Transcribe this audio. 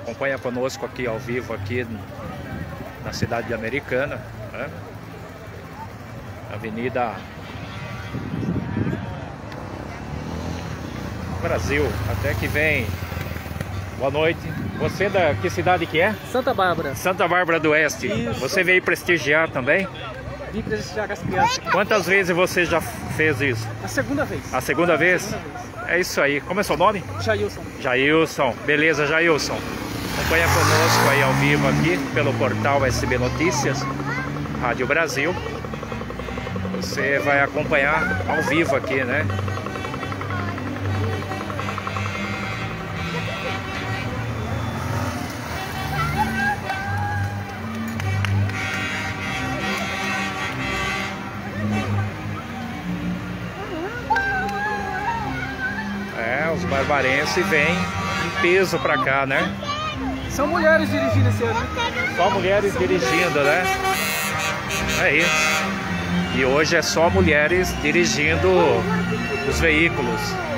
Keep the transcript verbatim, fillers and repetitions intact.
acompanha conosco aqui ao vivo aqui na cidade de Americana, né? Avenida Brasil, até que vem. Boa noite. Você da que cidade que é? Santa Bárbara. Santa Bárbara do Oeste. Isso. Você veio prestigiar também? Vim prestigiar com as crianças. Quantas vezes você já fez isso? A segunda vez. A segunda vez? Segunda vez. É isso aí. Como é seu nome? Jailson. Jailson. Beleza, Jailson. Acompanha conosco aí ao vivo aqui pelo portal S B Notícias, Rádio Brasil. Você vai acompanhar ao vivo aqui, né? É, os barbarenses vêm em peso pra cá, né? São mulheres dirigindo esse ano. Só mulheres dirigindo, né? É isso. E hoje é só mulheres dirigindo os veículos.